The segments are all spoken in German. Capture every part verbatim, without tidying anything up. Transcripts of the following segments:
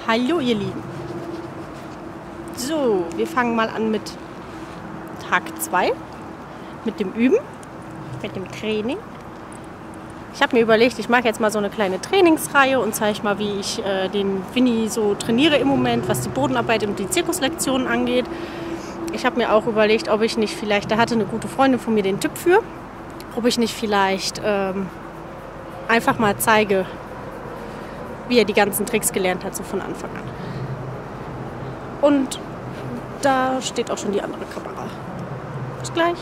Hallo ihr Lieben. So, wir fangen mal an mit Tag zwei, mit dem Üben, mit dem Training. Ich habe mir überlegt, ich mache jetzt mal so eine kleine Trainingsreihe und zeige mal, wie ich äh, den Winnie so trainiere im Moment, was die Bodenarbeit und die Zirkuslektionen angeht. Ich habe mir auch überlegt, ob ich nicht vielleicht, da hatte eine gute Freundin von mir den Tipp für, ob ich nicht vielleicht ähm, einfach mal zeige, wie er die ganzen Tricks gelernt hat, so von Anfang an. Und da steht auch schon die andere Kamera. Bis gleich.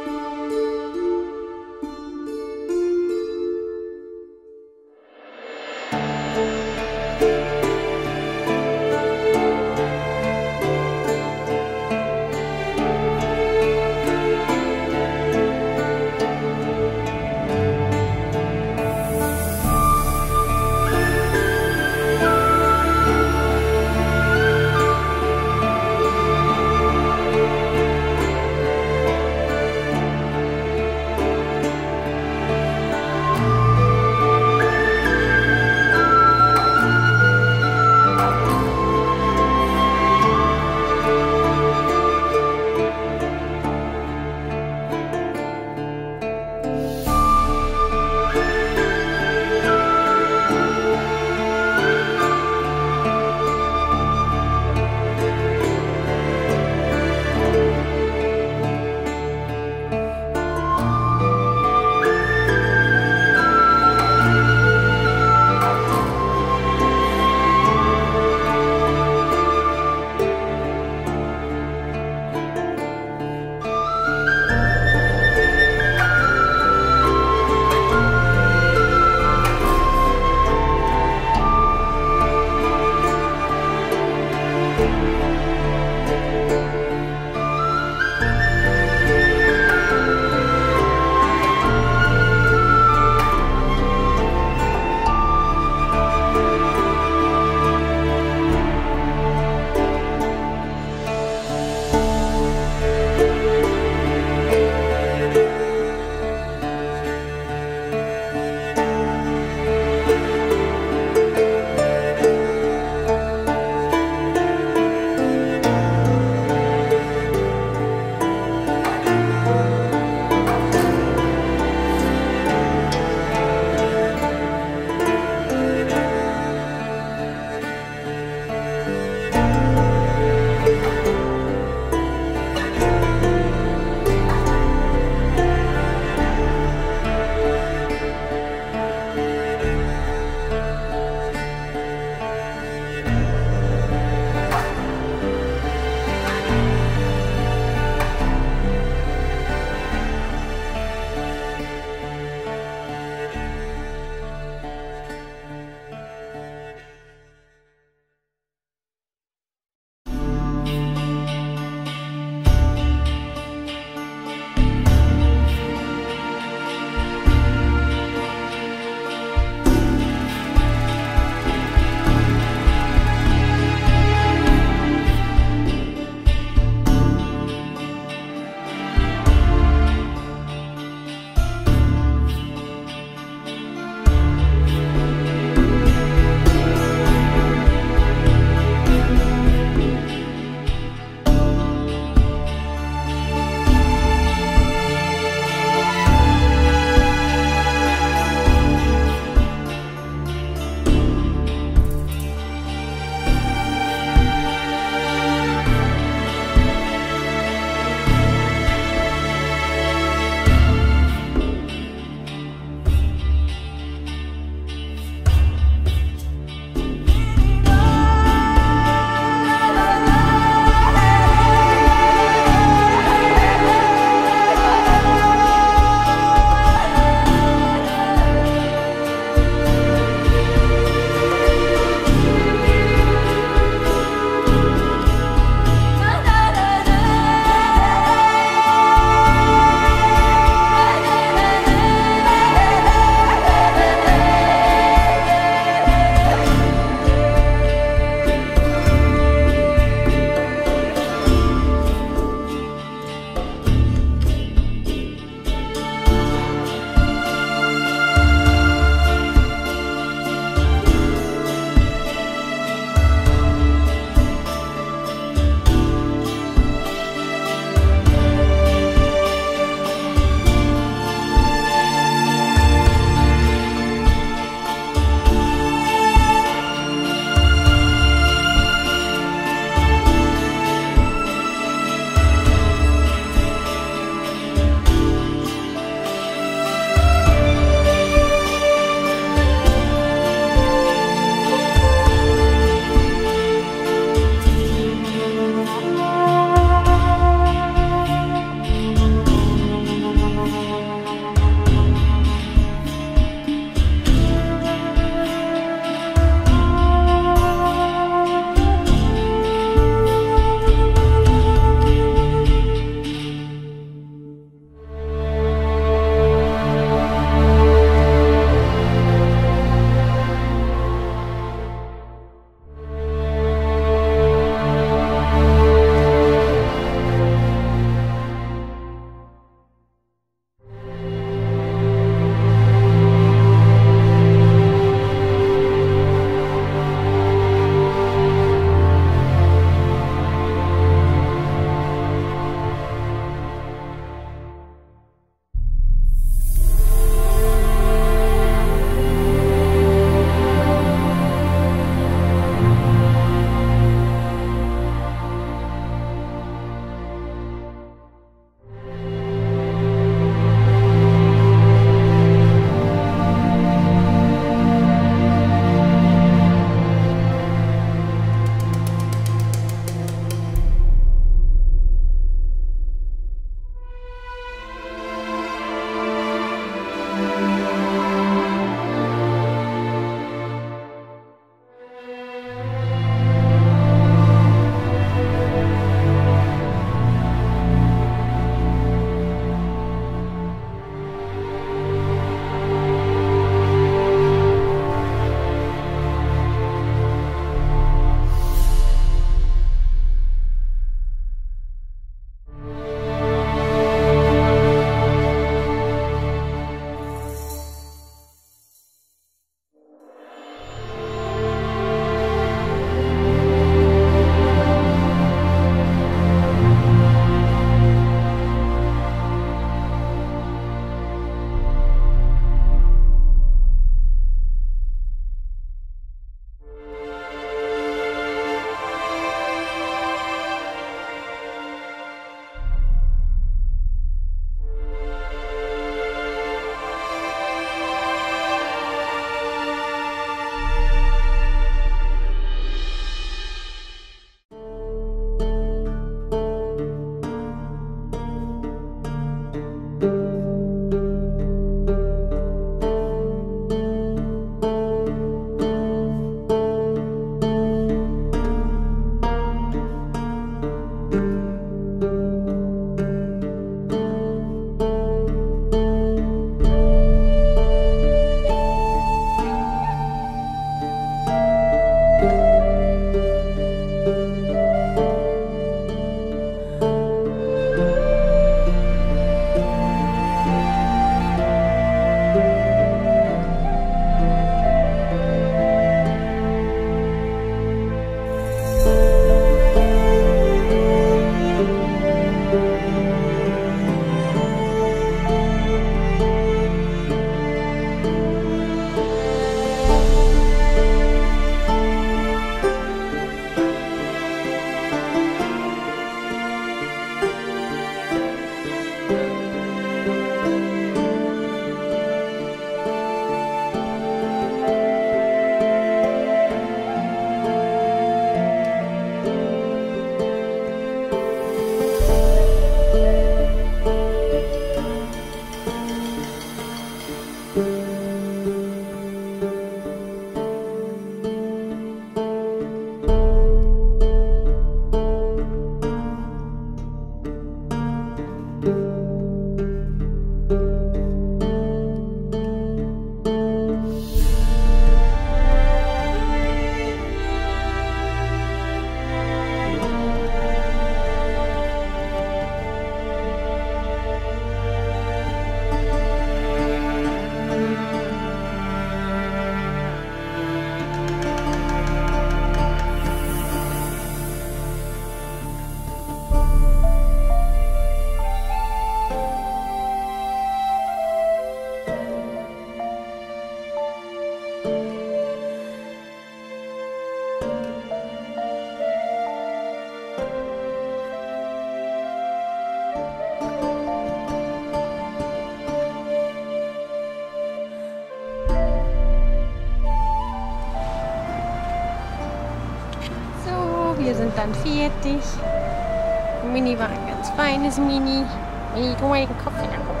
dann fertig. Mini war ein ganz feines Mini. Mini, tu mal den Kopf wieder hoch.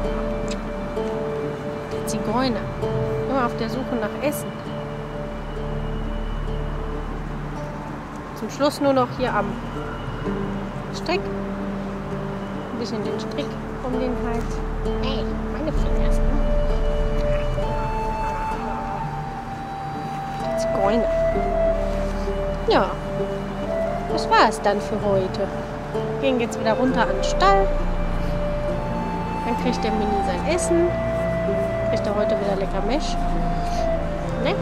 Der Zigeuner. Immer auf der Suche nach Essen. Zum Schluss nur noch hier am Strick. Ein bisschen den Strick um den Hals. Hey, meine Finger. Zigeuner. Ja, das war es dann für heute. Wir gehen jetzt wieder runter an den Stall. Dann kriegt der Mini sein Essen. Kriegt er heute wieder lecker Mesh. Ne?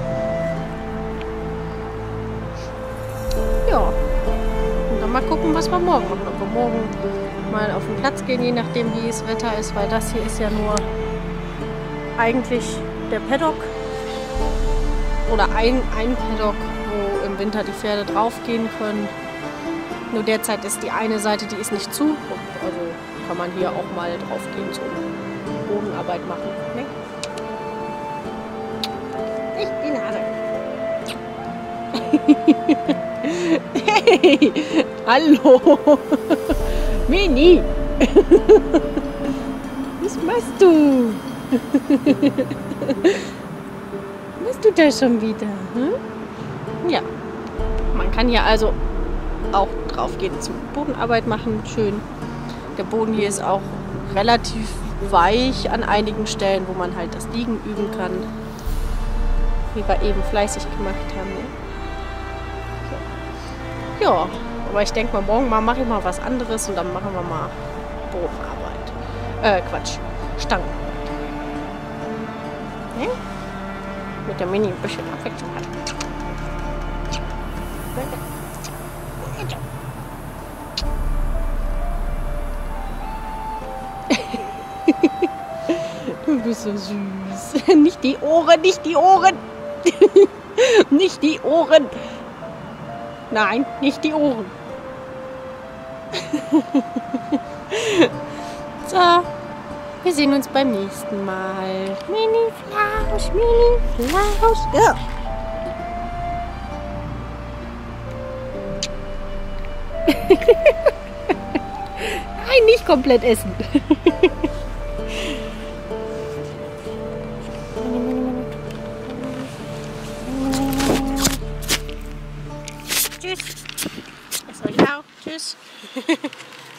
Ja. Und dann mal gucken, was wir morgen machen. Ob wir morgen mal auf den Platz gehen, je nachdem wie das Wetter ist, weil das hier ist ja nur eigentlich der Paddock. Oder ein, ein Paddock, wo im Winter die Pferde draufgehen können. Nur derzeit ist die eine Seite, die ist nicht zu. Also kann man hier auch mal draufgehen zum Bodenarbeit machen. Ne? Ich bin Hase. Hey, hallo. Mini. Was machst du? Was tut da schon wieder? Hm? Ja, man kann hier also auch drauf gehen zum Bodenarbeit machen. Schön. Der Boden hier ist auch relativ weich an einigen Stellen, wo man halt das Liegen üben kann. Wie wir eben fleißig gemacht haben. Ne? Ja, aber ich denke mal, morgen mal mache ich mal was anderes und dann machen wir mal Bodenarbeit. Äh, Quatsch. Stangen. Ne? Mit der Mini ein bisschen Abwechslung hat. Du bist so süß. Nicht die Ohren, nicht die Ohren. Nicht die Ohren. Nein, nicht die Ohren. So, wir sehen uns beim nächsten Mal. Mini Flausch, Mini Flausch. Ja. Nein, nicht komplett essen. Tschüss. Das euch auch. Tschüss.